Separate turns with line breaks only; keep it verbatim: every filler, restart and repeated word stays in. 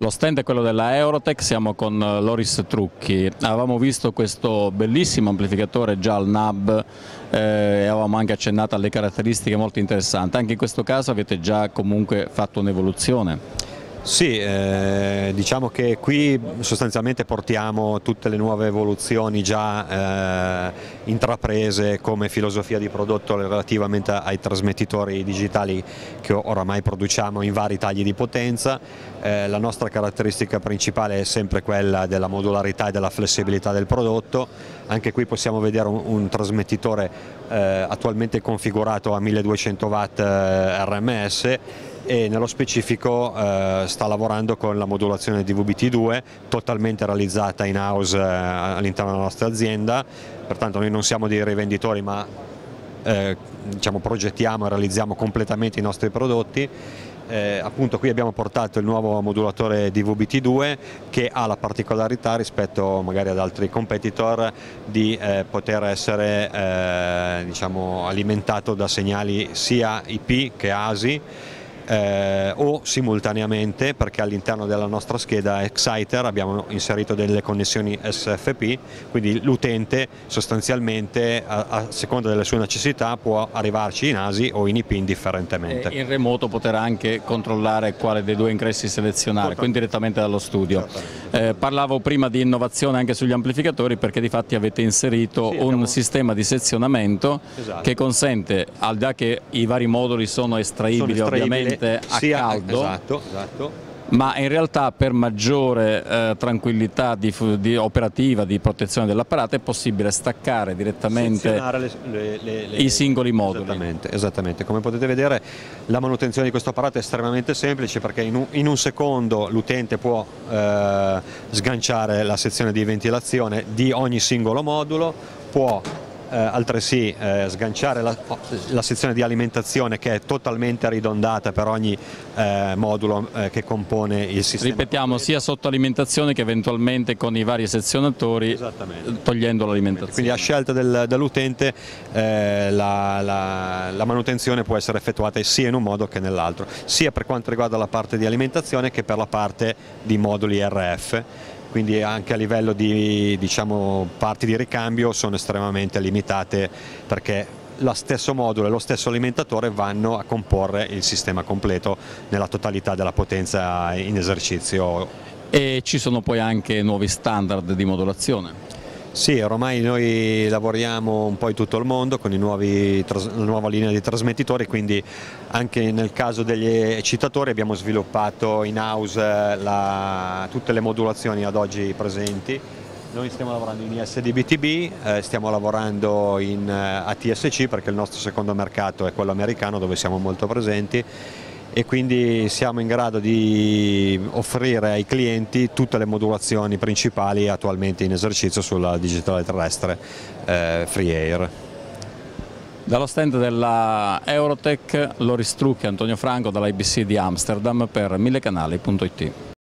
Lo stand è quello della Eurotech, siamo con Loris Trucchi. Avevamo visto questo bellissimo amplificatore già al N A B eh, e avevamo anche accennato alle caratteristiche molto interessanti. Anche in questo caso avete già comunque fatto un'evoluzione.
Sì, eh, diciamo che qui sostanzialmente portiamo tutte le nuove evoluzioni già eh, intraprese come filosofia di prodotto relativamente ai trasmettitori digitali che oramai produciamo in vari tagli di potenza. Eh, la nostra caratteristica principale è sempre quella della modularità e della flessibilità del prodotto. Anche qui possiamo vedere un, un trasmettitore eh, attualmente configurato a milleduecento watt eh, R M S, e nello specifico eh, sta lavorando con la modulazione D V B T due totalmente realizzata in house eh, all'interno della nostra azienda. Pertanto noi non siamo dei rivenditori, ma eh, diciamo, progettiamo e realizziamo completamente i nostri prodotti. Eh, appunto qui abbiamo portato il nuovo modulatore D V B T due che ha la particolarità rispetto magari ad altri competitor di eh, poter essere eh, diciamo, alimentato da segnali sia I P che A S I Eh, o simultaneamente, perché all'interno della nostra scheda Exciter abbiamo inserito delle connessioni S F P, quindi l'utente sostanzialmente a, a seconda delle sue necessità può arrivarci in A S I o in I P indifferentemente.
E in remoto potrà anche controllare quale dei due ingressi selezionare, quindi direttamente dallo studio. Eh, parlavo prima di innovazione anche sugli amplificatori, perché di fatti avete inserito sì, un abbiamo... sistema di sezionamento, esatto, che consente, al di là che i vari moduli sono estraibili, sono estraibili ovviamente a sia, caldo,
esatto, esatto.
ma in realtà per maggiore eh, tranquillità di, di operativa, di protezione dell'apparato, è possibile staccare direttamente
le, le, le, le,
i singoli moduli.
Esattamente, esattamente. Come potete vedere la manutenzione di questo apparato è estremamente semplice, perché in un, in un secondo l'utente può eh, sganciare la sezione di ventilazione di ogni singolo modulo, può Eh, altresì eh, sganciare la, la sezione di alimentazione, che è totalmente ridondata per ogni eh, modulo eh, che compone il sistema.
Ripetiamo, sia sotto alimentazione che eventualmente con i vari sezionatori, togliendo l'alimentazione.
Quindi a scelta del, dell'utente eh, la, la, la manutenzione può essere effettuata sia in un modo che nell'altro, sia per quanto riguarda la parte di alimentazione che per la parte di moduli R F. Quindi anche a livello di diciamo, parti di ricambio sono estremamente limitate, perché lo stesso modulo e lo stesso alimentatore vanno a comporre il sistema completo nella totalità della potenza in esercizio.
E ci sono poi anche nuovi standard di modulazione?
Sì, ormai noi lavoriamo un po' in tutto il mondo con i nuovi, la nuova linea di trasmettitori, quindi anche nel caso degli eccitatori abbiamo sviluppato in house la, tutte le modulazioni ad oggi presenti. Noi stiamo lavorando in I S D B T B, eh, stiamo lavorando in uh, A T S C, perché il nostro secondo mercato è quello americano, dove siamo molto presenti, e quindi siamo in grado di offrire ai clienti tutte le modulazioni principali attualmente in esercizio sulla digitale terrestre eh, Free Air.
Dallo stand della Eurotech, Loris Trucchi e Antonio Franco dall'I B C di Amsterdam per mille canali punto it.